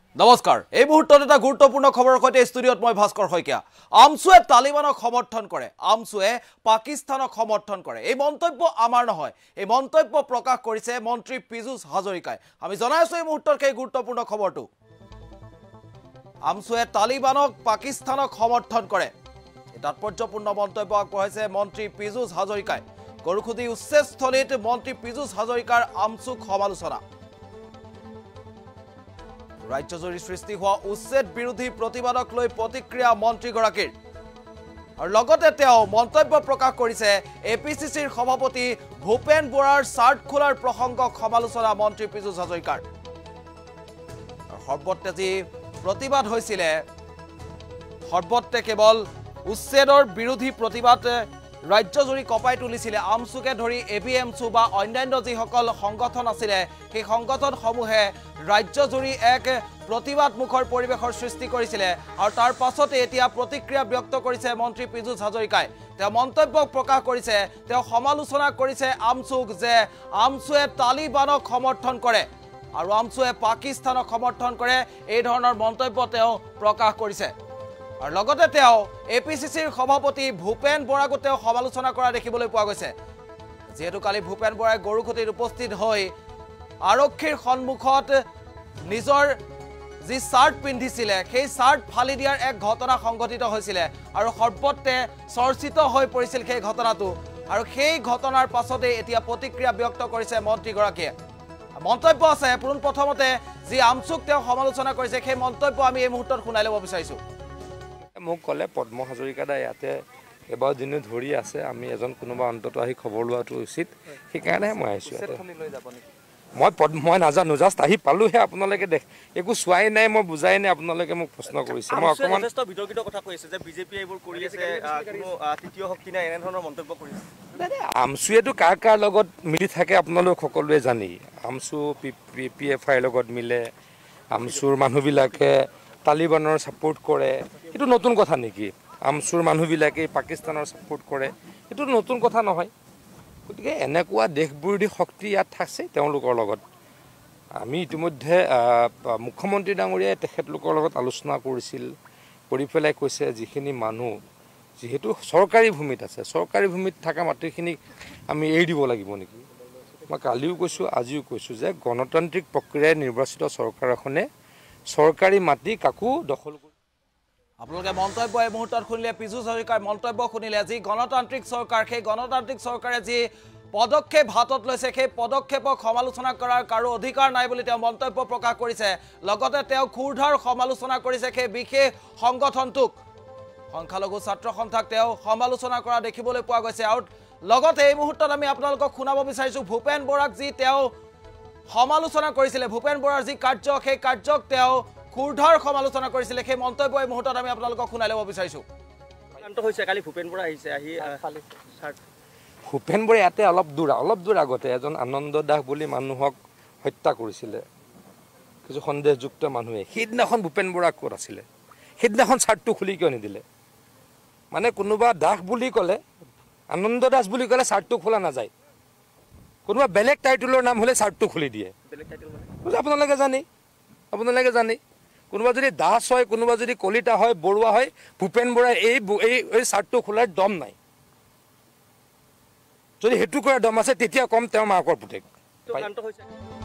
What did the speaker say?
নমস্কাৰ এই মুহূৰ্তত এটা গুৰুত্বপূৰ্ণ খবৰৰ সৈতে ষ্টুডিঅত মই ভাস্কৰ শইকীয়া আমছুৱে তালিবানক সমৰ্থন কৰে আমছুৱে পাকিস্তানক সমৰ্থন কৰে এই মন্তব্য আমাৰ নহয় এই মন্তব্য প্ৰকাশ কৰিছে মন্ত্ৰী পীযুষ হাজৰিকাই আমি জনাইছো এই মুহূৰ্তৰ এই গুৰুত্বপূৰ্ণ খবৰটো আমছুৱে তালিবানক পাকিস্তানক সমৰ্থন কৰে এই তাৎপৰ্যপূৰ্ণ মন্তব্য আগবঢ়াইছে মন্ত্ৰী পীযুষ হাজৰিকাই গৰুখুদি উচ্চস্থলীত মন্ত্ৰী পীযুষ হাজৰিকাৰ আমছুক সমালোচনা ৰাজ্যজুৰি সৃষ্টি হোৱা উচ্ছেদ বিৰোধী প্ৰতিবাদক লৈ প্ৰতিক্ৰিয়া মন্ত্ৰীগৰাকীৰ আৰু লগতে তেওঁ মন্তব্য প্ৰকাশ কৰিছে APCCৰ সভাপতি ভূপেন বৰাৰ চাৰ্ট খোলাৰ প্ৰসংগক সমালোচনা মন্ত্ৰী পীযুষ হাজৰিকাৰ সৰ্বত্ৰে যি প্ৰতিবাদ হৈছিল সৰ্বত্ৰে কেৱল উচ্ছেদৰ বিৰোধী প্ৰতিবাদ ৰাজ্যজুৰি কপাই তুলিছিল আমছুকে ধৰি AAMSU বা অন্যান্য যিসকল সংগঠন আছিল সেই সংগঠনসমূহে ৰাজ্যজুৰি এক প্ৰতিবাদমুখৰ পৰিৱেশৰ সৃষ্টি কৰিছিল আৰু তাৰ পাছতে এতিয়া প্ৰতিক্ৰিয়া ব্যক্ত কৰিছে মন্ত্ৰী পীযুষ হাজৰিকাই তেওঁ মন্তব্য প্ৰকাশ কৰিছে তেওঁ সমালোচনা কৰিছে আমছুক যে আমছুৱে তালিবানক সমৰ্থন কৰে আৰু আমছুৱে পাকিস্তানক সমৰ্থন কৰে এই ধৰণৰ মন্তব্য তেওঁ প্ৰকাশ কৰিছে আৰু লগতে তেওঁ APCCৰ সভাপতি ভূপেন বৰাকো তেওঁ সমালোচনা কৰা দেখিবলৈ পোৱা গৈছে যেহেতু কালি ভূপেন বৰাই গৰুখুটিত উপস্থিত হৈ আৰক্ষীৰ সন্মুখত নিজৰ যি চাৰ্ট পিন্ধিছিল সেই চাৰ্ট ফালি দিয়াৰ এক ঘটনা সংঘটিত হৈছিল আৰু সৰ্বত্ৰে চৰ্চিত হৈ পৰিছিল সেই ঘটনাটো আৰু সেই ঘটনাৰ পাছতে এতিয়া প্ৰতিক্ৰিয়া ব্যক্ত কৰিছে মন্ত্ৰীগৰাকীয়ে মন্তব্য আছে প্ৰথমতে যি আমছুক তেওঁ সমালোচনা কৰিছে সেই মন্তব্য আমি এই মুহূৰ্তত শুনাই ল'ব বিচাৰিছো মোক ক'লে পদ্ম হাজৰিকা দা ইয়াতে এবাৰ দিন ধৰি আছে আমি এজন কোনোবা অন্তত আহি খবৰ লোৱাটো উচিত সেইকাৰণে মই আহিছোঁ মই নাজানো জাষ্ট আহি পালোহে আপোনালোকে একো চোৱাই নাই মই বুজাই নাই আপোনালোকে মোক প্ৰশ্ন কৰিছে মই অকণমান বিতৰ্কিত কথা কৈছে যে বিজেপি এইবোৰ কৰি আছে কোনো তৃতীয় শক্তি নাই এনেধৰণৰ মন্তব্য কৰিছে আমছুৱেতো কাৰ লগত মিলি থাকে আপোনালোক সকলোৱে জানি আমছু PFIৰ লগত মিলে আমছুৰ মানুহবিলাকে তালিবানৰ ছাপোৰ্ট কৰে এইটো নতুন কথা নেকি আমছুৰ মানুহবিলাকে পাকিস্তানৰ ছাপোৰ্ট কৰে এইটো নতুন কথা নহয় গতিকে এনেকুৱা দেশ বিৰোধী শক্তি ইয়াত থাকছে তেওঁলোকৰ লগত আমি ইতিমধ্যে মুখ্যমন্ত্ৰী ডাঙৰীয়াই তেখেতলোকৰ লগত আলোচনা কৰিছিল কৰি পেলাই কৈছে যিখিনি মানুহ যিহেতু চৰকাৰী ভূমিত আছে চৰকাৰী ভূমিত থকা মাটিখিনিক আমি এৰি দিব লাগিব নেকি মই কালিও কৈছোঁ আজিও কৈছোঁ যে গণতান্ত্ৰিক প্ৰক্ৰিয়াৰে নিৰ্বাচিত চৰকাৰ এখনে চৰকাৰী মাটি কাকো দখল আপোনালোকে মন্তব্য এই মুহূৰ্তত শুনিলে পীযুষ হাজৰিকাৰ মন্তব্য শুনিলে যি গণতান্ত্ৰিক চৰকাৰ সেই গণতান্ত্ৰিক চৰকাৰে যি পদক্ষেপ হাতত লৈছে সেই পদক্ষেপক সমালোচনা কৰাৰ কাৰো অধিকাৰ নাই বুলি তেওঁ মন্তব্য প্ৰকাশ কৰিছে লগতে তেওঁ ক্ষুৰধাৰ সমালোচনা কৰিছে সেই বিশেষ সংগঠনটোক সংখ্যালঘু ছাত্ৰ সন্থাক তেওঁ সমালোচনা কৰা দেখিবলৈ পোৱা গৈছে আৰু লগতে এই মুহূৰ্তত আমি আপোনালোকক শুনাব বিচাৰিছোঁ ভূপেন বৰাক যি তেওঁ সমালোচনা কৰিছিলে ভূপেন বৰাৰ যি কাৰ্য সেই কাৰ্যক তেওঁ ক্ষুৰধাৰ সমালোচনা কৰিছিলে সেই মন্তব্য এই মুহূৰ্তত আমি আপোনালোকক শুনাই ল'ব বিচাৰিছোঁ কালি ভূপেন বৰা আহিছে আহি ভূপেন বৰাই ইয়াতে অলপ দূৰ আগতে এজন আনন্দ দাস বুলি মানুহক হত্যা কৰিছিলে কিছু সন্দেহযুক্ত মানুহে সেইদিনাখন ভূপেন বৰা ক'ত আছিলে সেইদিনাখন চাৰ্টটো খুলি কিয় নিদিলে মানে কোনোবা দাস বুলি ক'লে আনন্দ দাস বুলি ক'লে চাৰ্টটো খোলা নাযায় কোনোবা বেলেগ টাইটেলৰ নাম হ'লে চাৰ্টটো খুলি দিয়ে আপোনালোকে জানে কোনোবা যদি দাস হয় কোনোবা যদি কলিতা হয় বৰুৱা হয় ভূপেন বৰাই এই চাৰ্টটো খোলাৰ দম নাই যদি হেতু কৰা দম আছে তেতিয়া কম তেওঁ মাকৰ পুতেক